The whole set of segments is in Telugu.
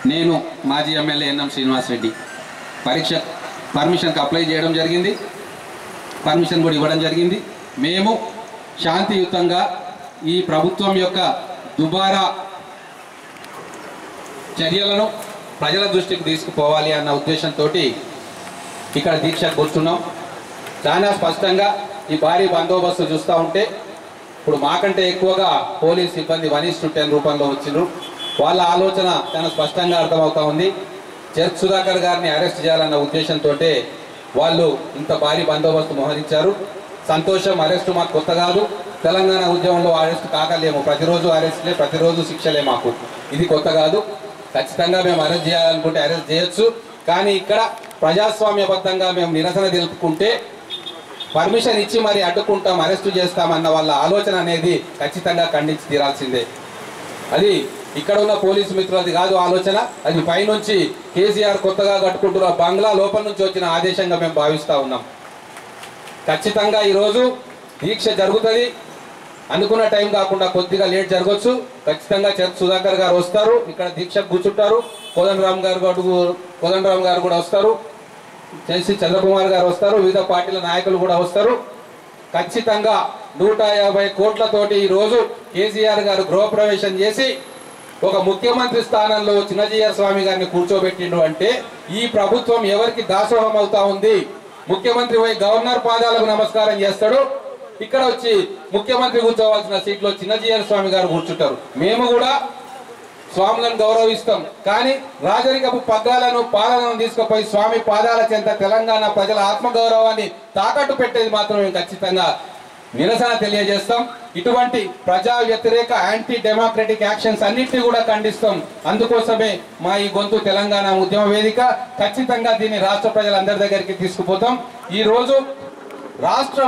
నేను మాజీ MLA NM Srinivas Reddy పర్మిషన్కి apply చేయడం జరిగింది. పర్మిషన్ కూడా ఇవ్వడం జరిగింది. మేము శాంతియుతంగా ఈ ప్రభుత్వం యొక్క దుబారా చర్యలను ప్రజల దృష్టికి తీసుకుపోవాలి అన్న ఉద్దేశంతో ఇక్కడ దీక్ష కూర్చున్నాం. చాలా స్పష్టంగా ఈ భారీ బందోబస్తు చూస్తూ ఉంటే ఇప్పుడు మాకంటే ఎక్కువగా పోలీస్ సిబ్బంది 1:10 రూపంలో వచ్చిండ్రు. వాళ్ళ ఆలోచన చాలా స్పష్టంగా అర్థమవుతా ఉంది. చర్చ్ సుధాకర్ గారిని అరెస్ట్ చేయాలన్న ఉద్దేశంతో వాళ్ళు ఇంత భారీ బందోబస్తు మోహరించారు. సంతోషం. అరెస్టు మాకు కొత్త కాదు. తెలంగాణ ఉద్యమంలో అరెస్ట్ కాకలేము. ప్రతిరోజు అరెస్ట్లే, ప్రతిరోజు శిక్షలే. మాకు ఇది కొత్త కాదు. ఖచ్చితంగా మేము అరెస్ట్ చేయాలనుకుంటే అరెస్ట్ చేయొచ్చు. కానీ ఇక్కడ ప్రజాస్వామ్యబద్ధంగా మేము నిరసన తెలుపుకుంటే పర్మిషన్ ఇచ్చి మరి అడ్డుకుంటాం, అరెస్టు చేస్తామన్న వాళ్ళ ఆలోచన అనేది ఖచ్చితంగా ఖండించి తీరాల్సిందే. అది ఇక్కడ ఉన్న పోలీసు మిత్రులది కాదు ఆలోచన. అది పైనుంచి కేసీఆర్ కొత్తగా కట్టుకుంటున్న బంగ్లా లోపల నుంచి వచ్చిన ఆదేశంగా మేము భావిస్తూ ఉన్నాం. ఖచ్చితంగా ఈరోజు దీక్ష జరుగుతుంది. అనుకున్న టైం కాకుండా కొద్దిగా లేట్ జరగవచ్చు. ఖచ్చితంగా చర్చ్ సుధాకర్ గారు వస్తారు, ఇక్కడ దీక్షకు కూర్చుంటారు. కోదండరామ్ గారు కూడా వస్తారు. చేసి చంద్రకుమార్ గారు వస్తారు. వివిధ పార్టీల నాయకులు కూడా వస్తారు. ఖచ్చితంగా 150 కోట్లతోటి ఈరోజు కేసీఆర్ గారు గృహప్రవేశం చేసి ఒక ముఖ్యమంత్రి స్థానంలో చిన్నజీఆర్ స్వామి గారిని కూర్చోబెట్టిండు అంటే ఈ ప్రభుత్వం ఎవరికి దాసోహం అవుతా ఉంది. ముఖ్యమంత్రి పోయి గవర్నర్ పాదాలకు నమస్కారం చేస్తాడు. ఇక్కడ వచ్చి ముఖ్యమంత్రి కూర్చోవాల్సిన సీట్లో చిన్నజీఆర్ స్వామి గారు కూర్చుంటారు. మేము కూడా స్వాములను గౌరవిస్తాం. కానీ రాజరికపు పగ్గాలను పాలనను తీసుకుపోయి స్వామి పాదాల చెంత తెలంగాణ ప్రజల ఆత్మగౌరవాన్ని తాకట్టు పెట్టేది మాత్రం మేము ఖచ్చితంగా నిరసన తెలియజేస్తాం. ఇటువంటి ప్రజా వ్యతిరేక యాంటీ డెమోక్రటిక్ యాక్షన్స్ అన్నింటినీ కూడా ఖండిస్తాం. అందుకోసమే మా ఈ గొంతు తెలంగాణ ఉద్యమ వేదిక ఖచ్చితంగా దీన్ని రాష్ట్ర ప్రజలందరి దగ్గరికి తీసుకుపోతాం. ఈరోజు రాష్ట్రం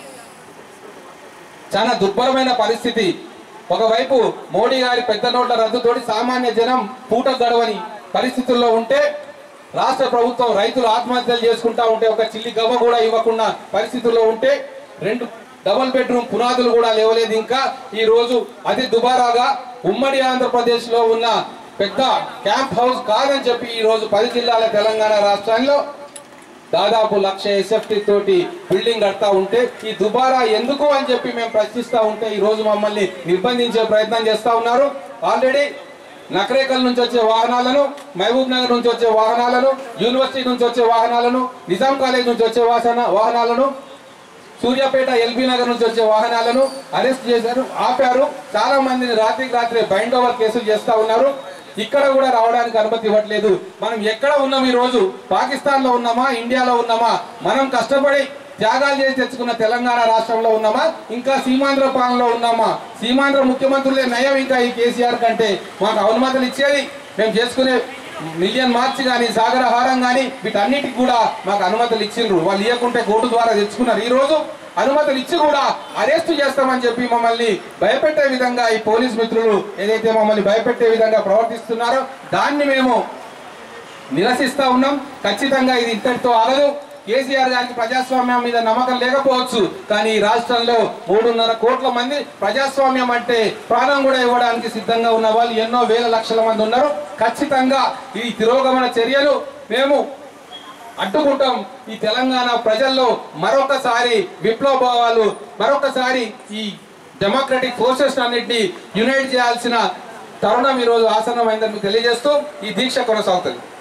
చాలా దుర్భరమైన పరిస్థితి. ఒకవైపు మోడీ గారి పెద్ద నోట్ల రద్దుతోటి సామాన్య జనం పూట గడవని పరిస్థితుల్లో ఉంటే రాష్ట్ర ప్రభుత్వం రైతులు ఆత్మహత్యలు చేసుకుంటా ఉంటే ఒక చిల్లి గవ్వ కూడా ఇవ్వకుండా పరిస్థితుల్లో ఉంటే 2 డబుల్ బెడ్రూమ్ పునాదులు కూడా లేవలేదు. ఇంకా ఈ రోజు అతి దుబారాగా ఉమ్మడి ఆంధ్రప్రదేశ్ లో ఉన్న పెద్ద క్యాంప్ హౌస్ కాదని చెప్పి ఈ రోజు 10 జిల్లాల తెలంగాణ రాష్ట్రాల్లో దాదాపు 1,00,000 SFT తోటి బిల్డింగ్ కడతా ఉంటే ఈ దుబారా ఎందుకు అని చెప్పి మేము ప్రశ్నిస్తూ ఉంటే ఈ రోజు మమ్మల్ని నిర్బంధించే ప్రయత్నం చేస్తూ ఉన్నారు. ఆల్రెడీ నకరేకల్ నుంచి వచ్చే వాహనాలను, మహబూబ్ నగర్ నుంచి వచ్చే వాహనాలను, యూనివర్సిటీ నుంచి వచ్చే వాహనాలను, నిజాం కాలేజ్ నుంచి వచ్చే వాహనాలను, సూర్యాపేట ఎల్బీ నగర్ నుంచి వచ్చే వాహనాలను అరెస్ట్ చేశారు, ఆపారు. చాలా మందిని రాత్రికి రాత్రే బైండ్ ఓవర్ కేసులు చేస్తా ఉన్నారు. ఇక్కడ కూడా రావడానికి అనుమతి ఇవ్వట్లేదు. మనం ఎక్కడ ఉన్నాం? ఈ రోజు పాకిస్తాన్ లో ఉన్నామా, ఇండియాలో ఉన్నామా? మనం కష్టపడి త్యాగాలు చేసి తెచ్చుకున్న తెలంగాణ రాష్ట్రంలో ఉన్నామా, ఇంకా సీమాంధ్ర పాలనలో ఉన్నామా? సీమాంధ్ర ముఖ్యమంత్రులే నయం ఇంకా ఈ కేసీఆర్ కంటే. మాకు అనుమతులు ఇచ్చేది మేము చేసుకునే మిలియన్ మార్చ్ కానీ, సాగరహారం కానీ వీటన్నిటికి కూడా మాకు అనుమతులు ఇచ్చిండ్రు. వాళ్ళు ఇవ్వకుంటే కోర్టు ద్వారా తెచ్చుకున్నారు. ఈ రోజు అనుమతులు ఇచ్చి కూడా అరెస్ట్ చేస్తామని చెప్పి మమ్మల్ని భయపెట్టే విధంగా ఈ పోలీస్ మిత్రులు ఏదైతే మమ్మల్ని భయపెట్టే విధంగా ప్రవర్తిస్తున్నారో దాన్ని మేము నిరసిస్తా ఉన్నాం. ఖచ్చితంగా ఇది ఇంతటితో ఆగదు. కేసీఆర్ గారికి ప్రజాస్వామ్యం మీద నమ్మకం లేకపోవచ్చు, కానీ ఈ రాష్ట్రంలో 3.5 కోట్ల మంది ప్రజాస్వామ్యం అంటే ప్రాణం కూడా ఇవ్వడానికి సిద్ధంగా ఉన్న వాళ్ళు ఎన్నో వేల లక్షల మంది ఉన్నారు. ఖచ్చితంగా ఈ తిరోగమన చర్యలు మేము అడ్డుకుంటాం. ఈ తెలంగాణ ప్రజల్లో మరొకసారి విప్లవ భావాలు, మరొకసారి ఈ డెమోక్రటిక్ ఫోర్సెస్ అన్నింటినీ యునైట్ చేయాల్సిన తరుణం ఈరోజు ఆసన్నమైందని తెలియజేస్తూ ఈ దీక్ష కొనసాగుతుంది.